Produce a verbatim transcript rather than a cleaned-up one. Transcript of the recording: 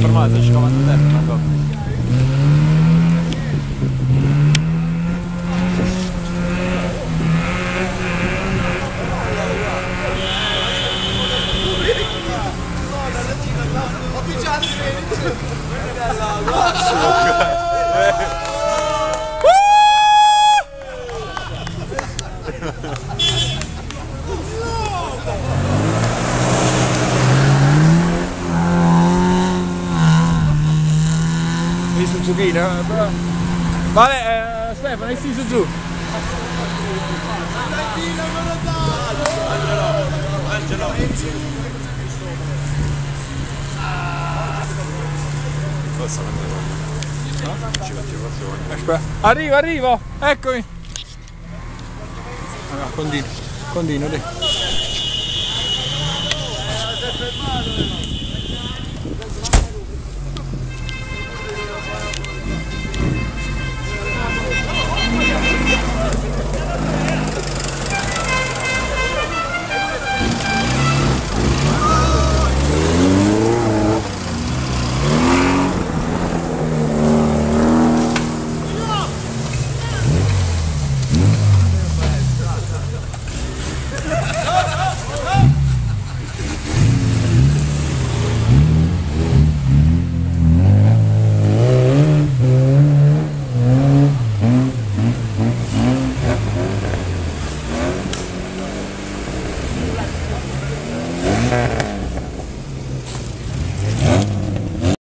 fermato, ci comando dentro, non so. Visto il zucchino? Vale, eh, Stefano, hai steso giù? Angelo, Aspetta, arrivo, arrivo, eccomi. Allora, continuo, continuo, dai.